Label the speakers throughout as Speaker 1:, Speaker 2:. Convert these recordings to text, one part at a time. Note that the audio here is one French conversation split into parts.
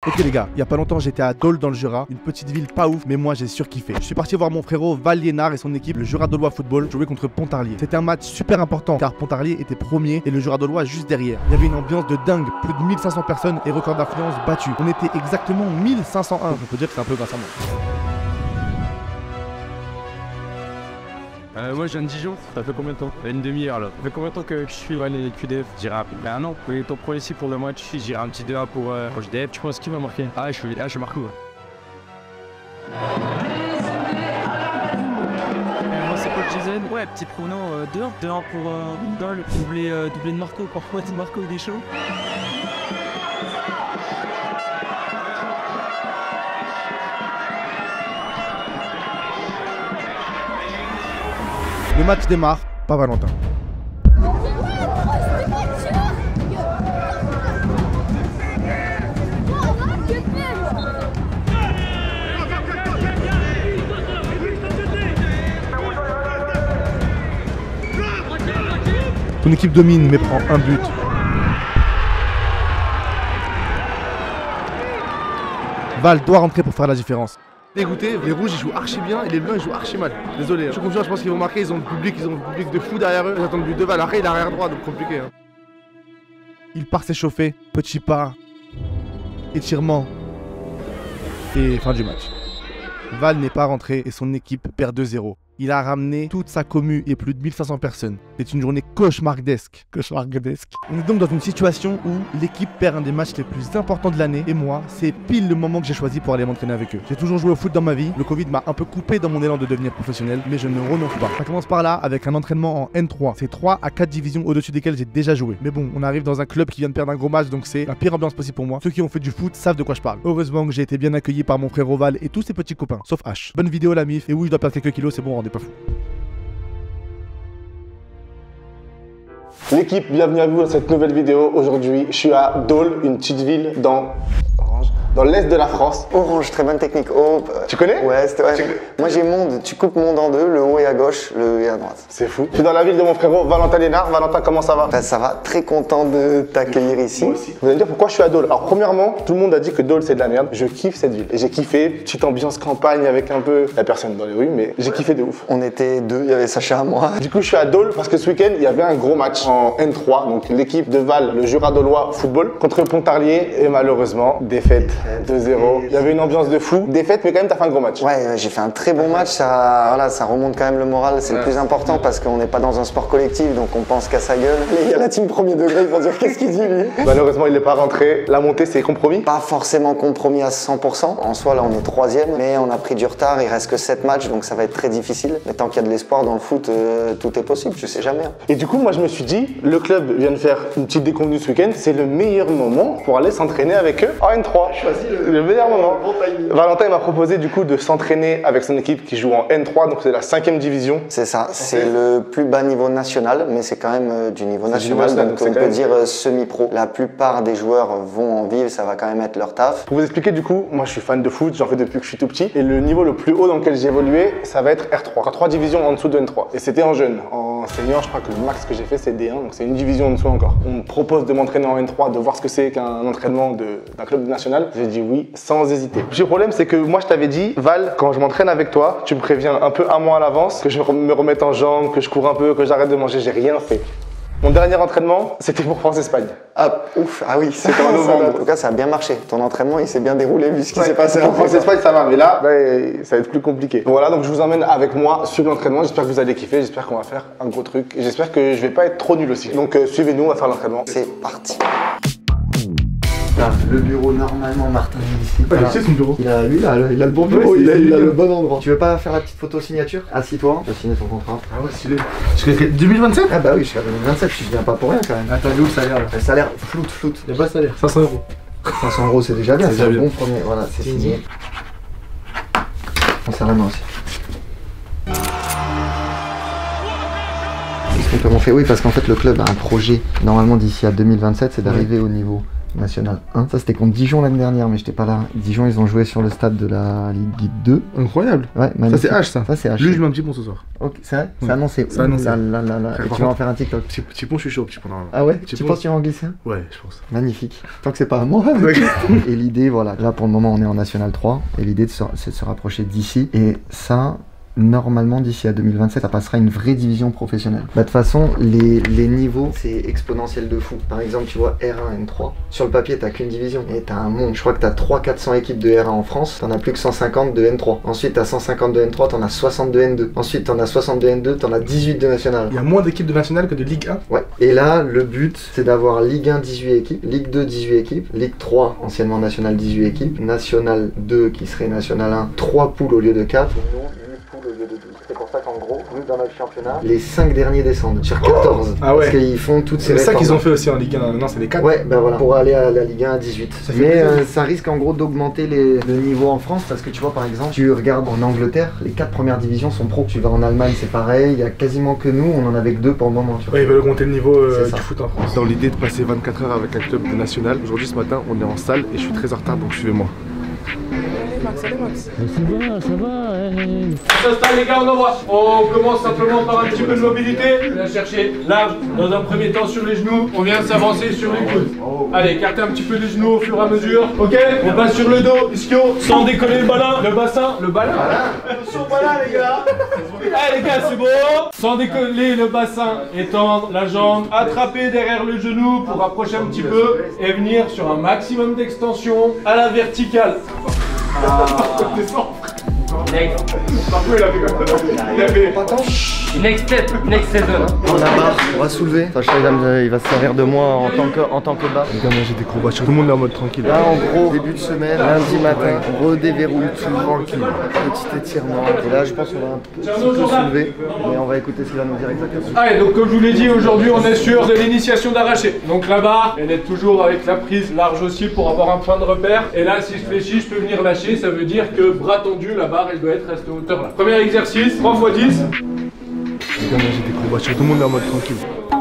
Speaker 1: Ok les gars, il y a pas longtemps j'étais à Dole dans le Jura, une petite ville pas ouf, mais moi j'ai surkiffé. Je suis parti voir mon frérot Val Liénard et son équipe, le Jura Dolois Football, jouer contre Pontarlier. C'était un match super important car Pontarlier était premier et le Jura Dolois juste derrière. Il y avait une ambiance de dingue, plus de 1500 personnes et record d'affluence battu. On était exactement 1501, on peut dire que c'est un peu grâce à moi.
Speaker 2: Moi je viens de Dijon, ça fait combien de temps? Une demi-heure là. Ça fait combien de temps que je suis les QDF? Je dirais un an. Oui, ton premier ici pour le match, je dirais un petit 2-1 pour JDF. Tu penses qui va marquer? Ah, je suis Marco.
Speaker 3: Moi c'est Paul Jason. Ouais, petit prono 2-1. 2-1 pour Dole. Doublé de Marco. Parfois Marco il est chaud.
Speaker 1: Le match démarre, pas Valentin. Ton équipe domine mais prend un but. Val doit rentrer pour faire la différence. Dégoûté, les rouges ils jouent archi bien et les blancs ils jouent archi mal. Désolé, je suis confiant, je pense qu'ils vont marquer, ils ont le public de fou derrière eux. J'attends le but de Val, après il est arrière droit, donc compliqué. Hein. Il part s'échauffer, petit pas, étirement et fin du match. Val n'est pas rentré et son équipe perd 2-0. Il a ramené toute sa commu et plus de 1500 personnes. C'est une journée cauchemardesque. Cauchemardesque. On est donc dans une situation où l'équipe perd un des matchs les plus importants de l'année et moi, c'est pile le moment que j'ai choisi pour aller m'entraîner avec eux. J'ai toujours joué au foot dans ma vie. Le Covid m'a un peu coupé dans mon élan de devenir professionnel, mais je ne renonce pas. Ça commence par là avec un entraînement en N3. C'est 3 à 4 divisions au-dessus desquelles j'ai déjà joué. Mais bon, on arrive dans un club qui vient de perdre un gros match, donc c'est la pire ambiance possible pour moi. Ceux qui ont fait du foot savent de quoi je parle. Heureusement que j'ai été bien accueilli par mon frère Oval et tous ses petits copains, sauf H. Bonne vidéo la mif, et oui, je dois perdre quelques kilos, c'est bon, rendez pas fou.
Speaker 4: L'équipe, bienvenue à vous dans cette nouvelle vidéo. Aujourd'hui, je suis à Dole, une petite ville dans l'est de la France.
Speaker 5: Orange, très bonne technique. Oh,
Speaker 4: tu connais?
Speaker 5: Ouais, c'était ouais. Moi j'ai Monde, tu coupes Monde en deux, le haut est à gauche, le haut est à droite.
Speaker 4: C'est fou. Je suis dans la ville de mon frérot Valentin Liénard. Valentin, comment ça va?
Speaker 5: Ben, ça va, très content de t'accueillir ici.
Speaker 4: Moi aussi. Vous allez me dire pourquoi je suis à Dole. Alors premièrement, tout le monde a dit que Dole c'est de la merde. Je kiffe cette ville. Et j'ai kiffé, petite ambiance campagne avec un peu... la personne dans les rues, mais j'ai kiffé de ouf.
Speaker 5: On était deux, il y avait Sacha et moi.
Speaker 4: Du coup, je suis à Dole parce que ce week-end, il y avait un gros match en N3. Donc l'équipe de Val, le Jura Dolois Football, contre Pontarlier. Et malheureusement, défaite 2-0. Il y avait une ambiance de fou, défaite, mais quand même, t'as fait un gros match.
Speaker 5: Ouais, j'ai fait un très bon match, ça remonte quand même le moral, c'est le plus important parce qu'on n'est pas dans un sport collectif, donc on pense qu'à sa gueule. Il y a la team premier degré, ils vont dire qu'est-ce qu'il dit lui.
Speaker 4: Malheureusement, il n'est pas rentré. La montée, c'est compromis.
Speaker 5: Pas forcément compromis à 100%. En soi, là, on est 3e, mais on a pris du retard, il reste que 7 matchs, donc ça va être très difficile. Mais tant qu'il y a de l'espoir dans le foot, tout est possible, je sais jamais.
Speaker 4: Et du coup, moi, je me suis dit, le club vient de faire une petite déconvenue ce week-end, c'est le meilleur moment pour aller s'entraîner avec eux en N3.
Speaker 5: Choisis
Speaker 4: le meilleur moment.
Speaker 5: Bon timing.
Speaker 4: Valentin m'a proposé du coup de s'entraîner avec son équipe qui joue en N3, donc c'est la 5e division.
Speaker 5: C'est ça, c'est le plus bas niveau national, mais c'est quand même du niveau national, donc on peut dire semi-pro. La plupart des joueurs vont en vivre, ça va quand même être leur taf.
Speaker 4: Pour vous expliquer du coup, moi je suis fan de foot, j'en fais depuis que je suis tout petit, et le niveau le plus haut dans lequel j'ai évolué, ça va être R3, 3 divisions en dessous de N3. Et c'était en jeune, en senior, je crois que le max que j'ai fait c'est D1, donc c'est une division en dessous encore. On me propose de m'entraîner en N3, de voir ce que c'est qu'un entraînement d'un club national. J'ai dit oui, sans hésiter. Le problème c'est que moi je t'avais dit, Val, quand je m'entraîne avec toi, tu me préviens un peu un mois à l'avance, que je me remette en jambes, que je cours un peu, que j'arrête de manger, j'ai rien fait. Mon dernier entraînement, c'était pour France-Espagne.
Speaker 5: Ah, ouf, ah oui, c'était en novembre. En tout cas, ça a bien marché. Ton entraînement, il s'est bien déroulé vu ce qui s'est passé.
Speaker 4: Pour France-Espagne, ça va, mais là, ça va être plus compliqué. Voilà, donc je vous emmène avec moi sur l'entraînement. J'espère que vous allez kiffer, j'espère qu'on va faire un gros truc. Et j'espère que je vais pas être trop nul aussi. Donc suivez-nous, on va faire l'entraînement.
Speaker 5: C'est parti.
Speaker 6: Là, le bureau, normalement, Martin est ici.
Speaker 1: Ouais, c'est son bureau.
Speaker 6: Il a le bon bureau, il a le bon endroit. Tu veux pas faire la petite photo signature? Assis-toi, tu vas signer ton contrat.
Speaker 1: Ah ouais, stylé. Jusqu'à 2027?
Speaker 6: Ah bah oui, jusqu'à 2027, tu viens pas pour rien quand même.
Speaker 1: Attends, où le salaire là?
Speaker 6: Le salaire, floute.
Speaker 1: Il y a pas de salaire, 500 €.
Speaker 6: 500 € c'est déjà bien, c'est un
Speaker 1: bien.
Speaker 6: bon premier. Voilà, c'est signé. On serre la main aussi. Qu'est-ce qu'on peut m'en faire? Oui, parce qu'en fait, le club a un projet, normalement d'ici à 2027, c'est d'arriver au niveau National 1. Ça c'était contre Dijon l'année dernière, mais j'étais pas là. Dijon, ils ont joué sur le stade de la Ligue 2.
Speaker 1: Incroyable.
Speaker 6: Ouais,
Speaker 1: Ça c'est H ça.
Speaker 6: Ça c'est H.
Speaker 1: Lui je mets un petit pont ce soir.
Speaker 6: Ok, c'est vrai.
Speaker 1: Ouais.
Speaker 6: C'est annoncé.
Speaker 1: C'est annoncé.
Speaker 6: Là. Et tu vas en faire un TikTok.
Speaker 1: Petit pont, je suis chaud, petit pont normalement.
Speaker 6: Ah ouais.
Speaker 1: Petit
Speaker 6: Tu
Speaker 1: pont.
Speaker 6: penses qu'il va en glisser un?
Speaker 1: Ouais, je pense.
Speaker 6: Magnifique. Tant que c'est pas à moi. Et l'idée, voilà. Là pour le moment, on est en National 3. Et l'idée c'est de se rapprocher d'ici. Et ça. Normalement, d'ici à 2027, ça passera une vraie division professionnelle. Bah, de toute façon, les niveaux, c'est exponentiel de fou. Par exemple, tu vois R1, N3. Sur le papier, t'as qu'une division. Et t'as un monde. Je crois que t'as 300-400 équipes de R1 en France. T'en as plus que 150 de N3. Ensuite, t'as 150 de N3, t'en as 60 de N2. Ensuite, t'en as 60 de N2, t'en as 18 de National.
Speaker 1: Il y a moins d'équipes de National que de Ligue 1.
Speaker 6: Ouais. Et là, le but, c'est d'avoir Ligue 1, 18 équipes. Ligue 2, 18 équipes. Ligue 3, anciennement National, 18 équipes. National 2, qui serait National 1, 3 poules au lieu de 4. C'est pour ça qu'en gros, nous dans notre championnat, les 5 derniers descendent sur 14.
Speaker 1: Ah ouais.
Speaker 6: Parce qu'ils font toutes ces
Speaker 1: C'est ça
Speaker 6: réformes.
Speaker 1: qu'ils ont fait aussi en Ligue 1. Maintenant c'est les 4.
Speaker 6: Ouais, ben voilà, pour aller à la Ligue 1 à 18.
Speaker 1: Ça fait
Speaker 6: Mais
Speaker 1: plaisir.
Speaker 6: ça risque en gros d'augmenter le niveau en France parce que tu vois par exemple, tu regardes en Angleterre, les 4 premières divisions sont pro. Tu vas en Allemagne, c'est pareil, il y a quasiment que nous, on en avait que 2 pour le moment. Tu vois.
Speaker 1: Ouais, ils veulent augmenter le niveau
Speaker 6: C'est ça.
Speaker 1: du foot en France. Dans l'idée de passer 24 heures avec un club de National, aujourd'hui ce matin on est en salle et je suis très en retard donc suivez-moi.
Speaker 3: Ça va.
Speaker 7: On s'installe les gars, on envoie. On commence simplement par un petit peu de mobilité. On vient chercher l'arme dans un premier temps sur les genoux. On vient s'avancer sur les coudes. Allez, écartez un petit peu les genoux au fur et à mesure. Ok, on passe sur le dos, ischio, sans décoller le ballon, le bassin, le ballon. Attention au ballon les gars. Allez les gars, c'est bon. Sans décoller le bassin, étendre la jambe, attraper derrière le genou pour rapprocher un petit peu et venir sur un maximum d'extension à la verticale.
Speaker 3: Next step, next season.
Speaker 6: On la barre, on va soulever. Sacha il va se servir de moi en tant que barre.
Speaker 1: Les gars, moi j'ai des courbatures, tout le monde est en mode tranquille.
Speaker 6: Là en gros, début de semaine, lundi matin, on redéverrouille tout tranquille. Petit étirement. Et là je pense qu'on va un petit peu soulever. Mais on va écouter ce qu'il va nous dire exactement.
Speaker 7: Allez, donc comme je vous l'ai dit, aujourd'hui on est sur de l'initiation d'arraché. Donc la barre, elle est toujours avec la prise large aussi pour avoir un point de repère. Et là, si je fléchis, je peux venir lâcher. Ça veut dire que bras tendu, la barre, elle doit être restée hauteur là. Premier exercice, 3 x 10.
Speaker 1: Les gars, moi j'ai des courbatures, tout le monde est en mode tranquille.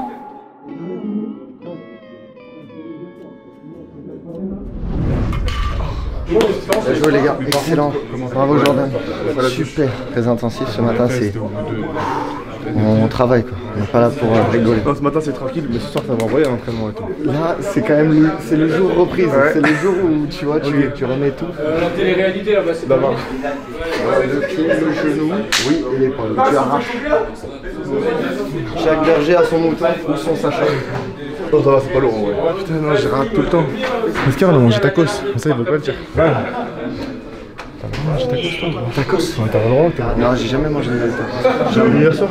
Speaker 6: Bien joué les gars, excellent. Bravo Jordan. Super, très intensif ce matin, c'est... On travaille quoi, on n'est pas là pour rigoler.
Speaker 1: Non, ce matin c'est tranquille, mais ce soir ça va envoyer un entraînement et tout.
Speaker 6: Là, c'est quand même le jour reprise, c'est le jour où tu vois, tu remets tout.
Speaker 7: La télé-réalité là-bas, c'est pas mal.
Speaker 6: Le pied, le genou, oui, et l'épaule. Tu arraches. Chaque berger a son mouton ou son Sacha.
Speaker 1: Non, ça va, c'est pas lourd en vrai. Putain, non, j'ai rate tout le temps. Oscar, on a mangé tacos. Ça, il veut pas le dire. Ouais. T'as vraiment mangé tacos, toi? Tacos? Ouais, t'as vraiment tacos.
Speaker 6: Non, j'ai jamais mangé de tacos.
Speaker 1: J'ai oublié hier soir.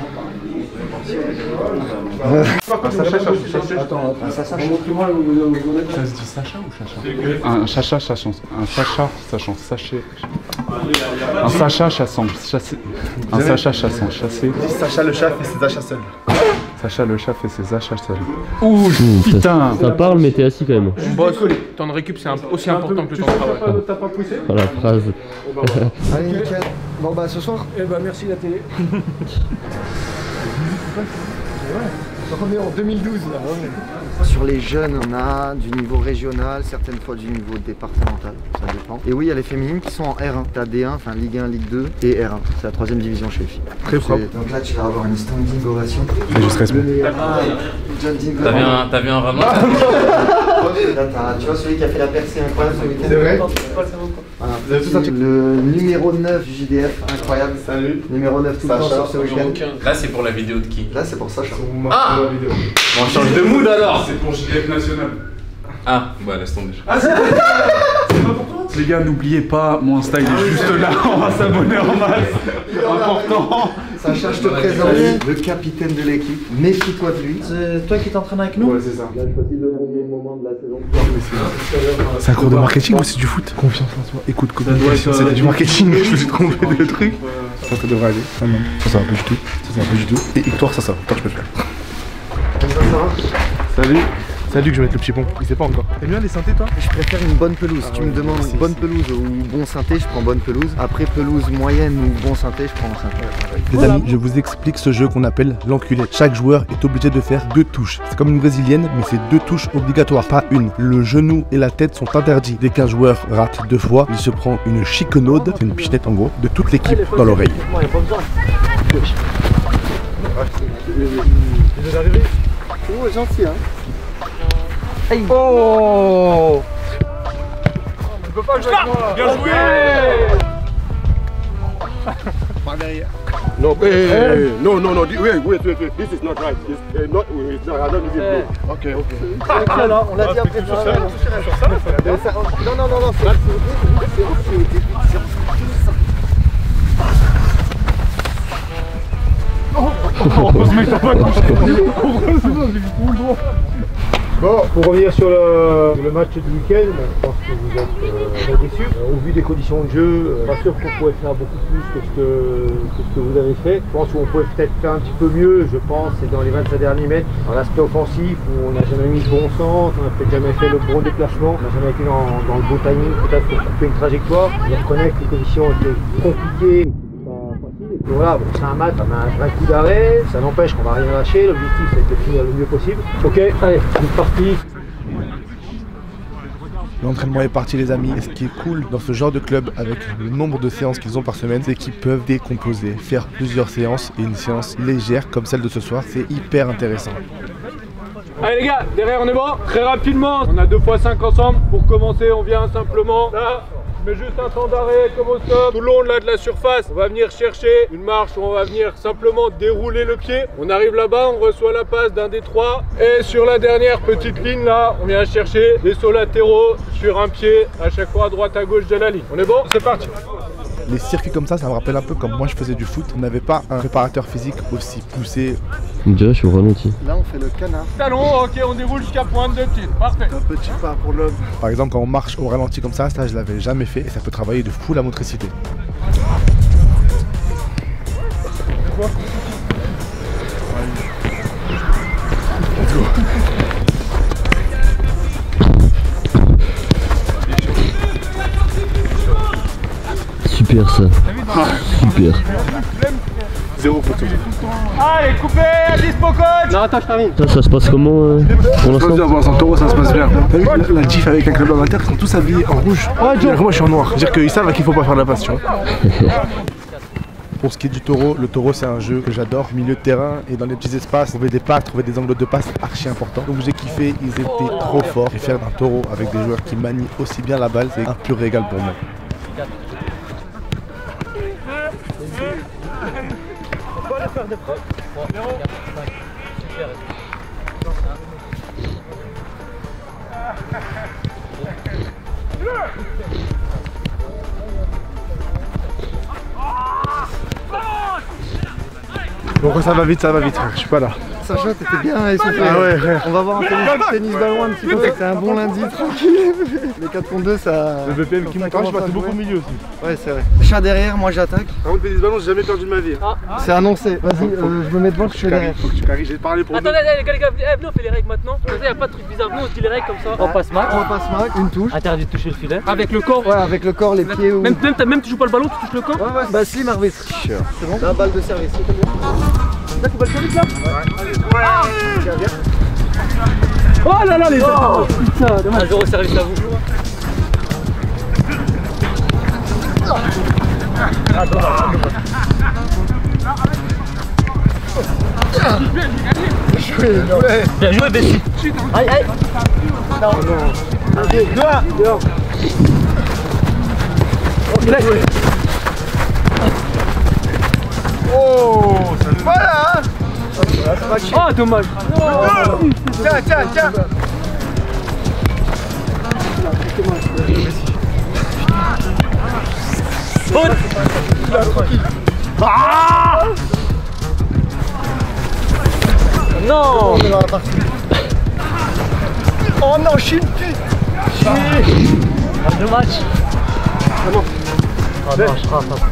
Speaker 6: Un Sacha, attends, un Sacha.
Speaker 8: Ça se dit Sacha ou Chacha? Un Chacha chassant. Un Sacha sachant. Sachet. Un Sacha chassant. Chassé. Un Sacha chassant. Chassé.
Speaker 1: Sacha le chat et ses achats seuls.
Speaker 8: Sacha le chat fait ses achats seuls. Ouh, putain!
Speaker 9: Ça parle, mais t'es assis quand même.
Speaker 7: Boss, temps de récup, c'est aussi important que le temps de travail. T'as pas poussé?
Speaker 9: Voilà, phrase.
Speaker 6: Allez, nickel. Bon bah ce soir,
Speaker 7: Eh bah merci la télé.
Speaker 6: on est en 2012 là. Sur les jeunes, on a du niveau régional, certaines fois du niveau départemental, ça dépend. Et oui, il y a les féminines qui sont en R1. T'as D1, enfin Ligue 1, Ligue 2 et R1. C'est la 3ème division chez les filles.
Speaker 1: Très propre.
Speaker 6: Donc là, tu vas avoir une standing ovation.
Speaker 1: Et je serai
Speaker 9: T'as vu un rameau?
Speaker 6: Là, tu vois celui qui a fait la percée incroyable ce week-end.
Speaker 1: C'est vrai?
Speaker 6: Voilà.
Speaker 1: Vous avez tout un truc.
Speaker 6: Le numéro 9 du JDF, incroyable.
Speaker 1: Salut.
Speaker 6: Numéro 9 tout le temps sur ce week-end.
Speaker 9: Là, c'est pour la vidéo de qui?
Speaker 6: Là, c'est pour Sacha.
Speaker 1: Ah!
Speaker 9: On change de mood alors.
Speaker 8: C'est pour JDF national.
Speaker 9: Ah, bah laisse tomber.
Speaker 8: Les gars, n'oubliez pas, mon Insta il est juste là, on va s'abonner en masse. Important.
Speaker 6: Sacha, je te présente le capitaine de l'équipe. Méfie-toi de lui.
Speaker 3: C'est toi qui t'entraînes avec nous?
Speaker 1: Ouais, c'est ça.
Speaker 6: Il a choisi le bon moment de la saison.
Speaker 1: C'est un cours de marketing ou c'est du foot? Confiance en soi. Écoute, communication, c'est du marketing. Je me suis trompé de truc. Ça devrait aller. Ah non. Ça va pas du tout. Ça va pas du tout. Et Victoire, ça va. Toi, tu peux le faire.
Speaker 6: Comme ça va?
Speaker 1: Salut. C'est à lui que je vais mettre le petit pont. Il sait pas encore. T'aimes bien les synthés toi?
Speaker 6: Je préfère une bonne pelouse. Si tu me demandes une bonne pelouse ou bon synthé, je prends bonne pelouse. Après pelouse moyenne ou bon synthé, je prends synthé.
Speaker 1: Les amis, je vous explique ce jeu qu'on appelle l'enculé. Chaque joueur est obligé de faire 2 touches. C'est comme une brésilienne, mais c'est 2 touches obligatoires, pas une. Le genou et la tête sont interdits. Dès qu'un joueur rate 2 fois, il se prend une chiquenaude, c'est une pichenette en gros, de toute l'équipe dans l'oreille.
Speaker 6: Il est arrivé. Oh, gentil hein. Aïe.
Speaker 7: Oh! Tu peux pas jouer avec moi! Bien joué!
Speaker 1: Par derrière.
Speaker 10: No, no, no, no. Wait. This is not right. It's not. I don't give you blue.
Speaker 1: Ok.
Speaker 6: Là, on l'a dit après. Non,
Speaker 7: Heureusement que t'as pas touché. Heureusement, j'ai vu tout le droit.
Speaker 11: Bon, pour revenir sur le match du week-end, je pense que vous êtes très déçus. Au vu des conditions de jeu, pas sûr qu'on pouvait faire beaucoup plus que ce que vous avez fait. Je pense qu'on pouvait peut-être faire un petit peu mieux, je pense, c'est dans les 25 derniers mètres. Dans l'aspect offensif, où on n'a jamais mis le bon centre, on n'a peut-être jamais fait le bon déplacement, on n'a jamais été dans le bon timing, peut-être pour couper une trajectoire. Je reconnais que les conditions étaient compliquées. Et voilà, bon, c'est un match, on a un vrai coup d'arrêt, ça n'empêche qu'on va rien lâcher, l'objectif c'est de finir le mieux possible. Ok, allez, c'est parti.
Speaker 1: L'entraînement est parti les amis, et ce qui est cool dans ce genre de club avec le nombre de séances qu'ils ont par semaine, c'est qu'ils peuvent décomposer, faire plusieurs séances et une séance légère comme celle de ce soir, c'est hyper intéressant.
Speaker 7: Allez les gars, derrière on est bon. Très rapidement, on a 2 x 5 ensemble. Pour commencer, on vient simplement là. Je mets juste un temps d'arrêt comme au stop. Tout le long là de la surface, on va venir chercher une marche où on va venir simplement dérouler le pied. On arrive là-bas, on reçoit la passe d'un des 3. Et sur la dernière petite ligne là, on vient chercher des sauts latéraux sur un pied, à chaque fois à droite à gauche de la ligne. On est bon? C'est parti.
Speaker 1: Les circuits comme ça me rappelle un peu comme moi je faisais du foot. On n'avait pas un préparateur physique aussi poussé.
Speaker 9: On dirait que je suis au ralenti.
Speaker 6: Là on fait le canard.
Speaker 7: Talon, ok, on déroule jusqu'à pointe de pied. Parfait.
Speaker 6: Un petit pas pour l'homme.
Speaker 1: Par exemple quand on marche au ralenti comme ça je l'avais jamais fait et ça peut travailler de fou la motricité.
Speaker 9: Super ça. Super.
Speaker 10: 0 photo.
Speaker 7: Allez, coupé, à dispo coach.
Speaker 11: Non, attends, je termine.
Speaker 9: Ça se passe comment pour l'instant?
Speaker 10: En taureau, ça se passe bien.
Speaker 1: T'as vu la GIF avec un club amateur, ils sont tous habillés en rouge. Moi je suis en noir. C'est-à-dire qu'ils savent à qui il faut pas faire la passe, tu vois. Pour ce qui est du taureau, le taureau c'est un jeu que j'adore, milieu de terrain et dans les petits espaces, trouver des passes, trouver des angles de passe, c'est archi important. Donc j'ai kiffé, ils étaient trop forts et faire un taureau avec des joueurs qui manient aussi bien la balle, c'est un pur régal pour moi. Bon, ça va vite, frère, je suis pas là.
Speaker 6: Sacha, t'étais bien essoufflé.
Speaker 1: Ah ouais, frère.
Speaker 6: On va voir un tennis ballon un petit peu. C'est un bon lundi, tranquille. Les 4 contre 2, ça.
Speaker 1: Le BPM qui monte, je passe beaucoup au milieu aussi.
Speaker 6: Ouais, c'est vrai. Chat derrière, moi j'attaque.
Speaker 1: Par contre, tennis ballon, j'ai jamais perdu de ma vie.
Speaker 6: C'est annoncé. Vas-y, je me mets devant, je fais derrière.
Speaker 1: Faut que tu caries, j'ai parlé pour
Speaker 3: Attendez, les gars, venez, on fait les règles maintenant. Il n'y a pas de truc bizarre. Nous, on se dit les règles comme ça. On passe match.
Speaker 6: On passe mac, une touche.
Speaker 3: Interdit de toucher le filet. Avec le corps.
Speaker 6: Ouais, avec le corps, les pieds ou.
Speaker 3: Même tu joues pas le ballon, tu touches le corps.
Speaker 6: Ouais, bah slim arbitre. C'est bon. La balle de service.
Speaker 3: Là, tu vas le service là? Oh là là, les gars! Putain, dommage. Un jour au service à vous. Bien joué, Bessie. Aïe, aïe. Non, non. Allez, dehors.
Speaker 1: Oh, ça va là, hein.
Speaker 3: Oh, dommage.
Speaker 1: Tiens.
Speaker 3: Faute. Ah non.
Speaker 6: Oh non, je suis une pute.
Speaker 3: Le match.
Speaker 6: C'est bon.
Speaker 3: Ah non, je frappe un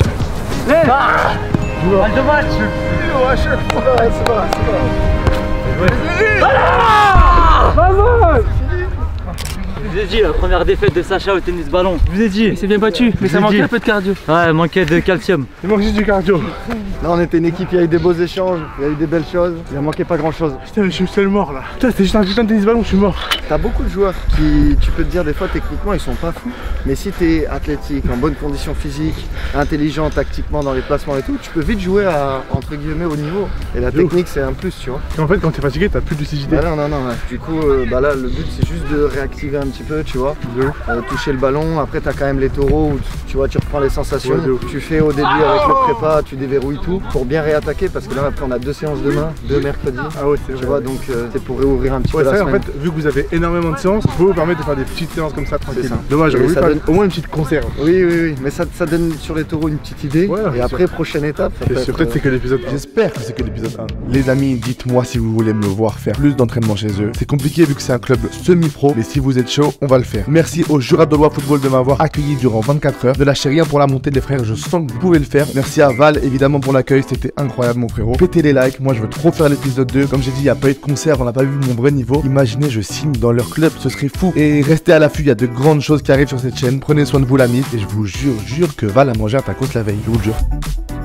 Speaker 3: peu. Balle de match.
Speaker 6: À chaque fois, c'est pas.
Speaker 3: Je vous ai dit, la première défaite de Sacha au tennis ballon. Je vous ai dit, il s'est bien battu, mais ça manquait un peu de cardio. Ouais, il manquait de calcium.
Speaker 1: Il manque juste du cardio.
Speaker 6: Là, on était une équipe, il y a eu des beaux échanges, il y a eu des belles choses, il a manqué pas grand chose.
Speaker 1: Putain, je suis seul mort là. Putain, c'est juste un putain de tennis ballon, je suis mort.
Speaker 6: T'as beaucoup de joueurs qui, tu peux te dire des fois techniquement ils sont pas fous, mais si t'es athlétique, en bonne condition physique, intelligent tactiquement dans les placements et tout, tu peux vite jouer à entre guillemets haut niveau. Et la technique c'est un plus, tu vois.
Speaker 1: Et en fait quand t'es fatigué t'as plus de lucidité.
Speaker 6: Bah non. Du coup bah là le but c'est juste de réactiver un petit peu, tu vois. Toucher le ballon, après t'as quand même les taureaux où tu vois tu reprends les sensations, tu fais au début avec le prépa, tu déverrouilles tout pour bien réattaquer parce que là après on a 2 séances demain, 2 mercredis.
Speaker 1: Ah ouais c'est vrai.
Speaker 6: Tu vois donc c'est pour réouvrir un petit peu la
Speaker 1: ça,
Speaker 6: semaine.
Speaker 1: en fait vu que vous avez énormément de séances, vous vous permettre de faire des petites séances comme ça tranquille. Dommage, j'aurais voulu faire au moins une petite conserve.
Speaker 6: Oui, mais ça donne sur les taureaux une petite idée. Ouais, et après prochaine étape.
Speaker 1: Peut-être c'est que l'épisode 1. J'espère que c'est que l'épisode 1. Les amis, dites-moi si vous voulez me voir faire plus d'entraînement chez eux. C'est compliqué vu que c'est un club semi-pro, mais si vous êtes chaud, on va le faire. Merci au Jura de Loire Football de m'avoir accueilli durant 24 heures. Ne lâchez rien pour la montée des frères, je sens que vous pouvez le faire. Merci à Val évidemment pour l'accueil, c'était incroyable mon frérot. Pétez les likes, moi je veux trop faire l'épisode 2. Comme j'ai dit, il n'y a pas eu de concert, on n'a pas vu mon vrai niveau. Imaginez, je signe dans leur club, ce serait fou. Et restez à l'affût, il y a de grandes choses qui arrivent sur cette chaîne. Prenez soin de vous l'ami. Et je vous jure que Val a mangé un tacos la veille, je vous le jure.